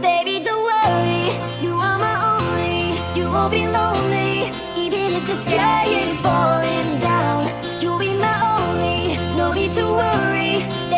Baby, don't worry, you are my only. You won't be lonely, even if the sky is falling down. You'll be my only, no need to worry.